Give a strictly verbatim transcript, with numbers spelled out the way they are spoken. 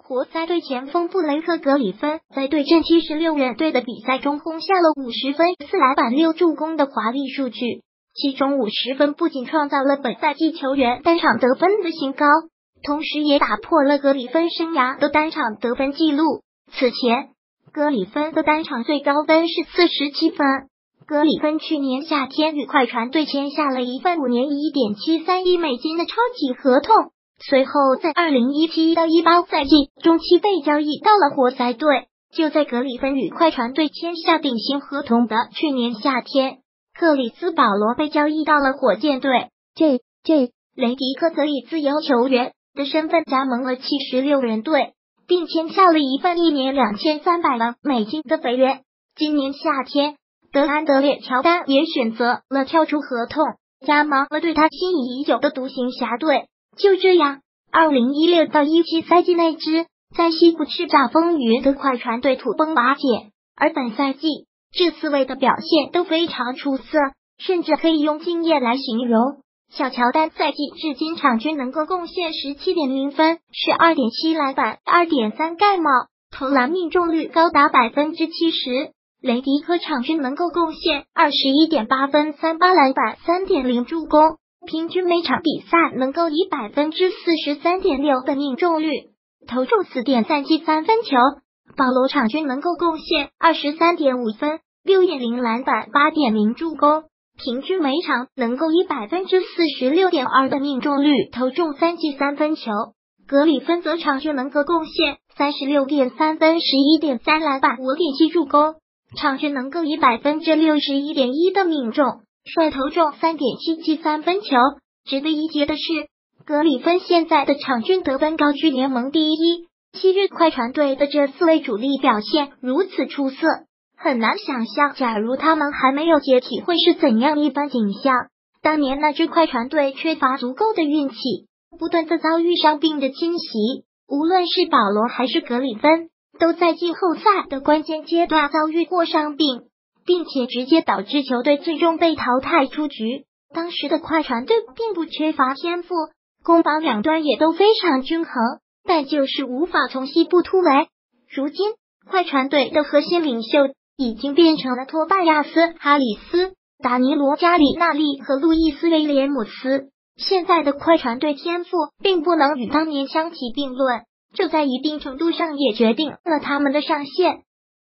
活塞队前锋布雷克·格里芬在对阵七十六人队的比赛中攻下了五十分、四篮板、六助攻的华丽数据，其中五十分不仅创造了本赛季球员单场得分的新高，同时也打破了格里芬生涯的单场得分纪录。此前，格里芬的单场最高分是四十七分。格里芬去年夏天与快船队签下了一份五年 一点七三亿美金的超级合同，随后在二零一七到一八赛季中期被交易到了活塞队。就在格里芬与快船队签下顶薪合同的去年夏天，克里斯保罗被交易到了火箭队。J J 雷迪克则以自由球员的身份加盟了七十六人队，并签下了一份一年两千三百万美金的肥约。今年夏天，德安德烈·乔丹也选择了跳出合同，加盟了对他心仪已久的独行侠队。就这样，二零一六到一七赛季那支在西部叱咤风云的快船队土崩瓦解，而本赛季这四位的表现都非常出色，甚至可以用敬业来形容。小乔丹赛季至今场均能够贡献 十七点零 分，是 二点七 篮板， 二点三 盖帽，投篮命中率高达 百分之七十。雷迪克场均能够贡献 二十一点八 分， 三十八篮板， 三点零 助攻，平均每场比赛能够以 百分之四十三点六 的命中率投中 四点三记三分球。保罗场均能够贡献 二十三点五 分， 六点零 篮板， 八点零 助攻，平均每场能够以 百分之四十六点二 的命中率投中三记三分球。格里芬则场均能够贡献 三十六点三 分， 十一点三 篮板， 五点七 助攻，场均能够以 百分之六十一点一 的命中率投中 三点七记三分球。值得一提的是，格里芬现在的场均得分高居联盟第一。昔日快船队的这四位主力表现如此出色，很难想象假如他们还没有解体会是怎样一番景象。当年那支快船队缺乏足够的运气，不断的遭遇伤病的侵袭，无论是保罗还是格里芬都在季后赛的关键阶段遭遇过伤病，并且直接导致球队最终被淘汰出局。当时的快船队并不缺乏天赋，攻防两端也都非常均衡，但就是无法从西部突围。如今快船队的核心领袖已经变成了托拜亚斯·哈里斯、达尼罗·加里纳利和路易斯·威廉姆斯。现在的快船队天赋并不能与当年相提并论，这在一定程度上也决定了他们的上限。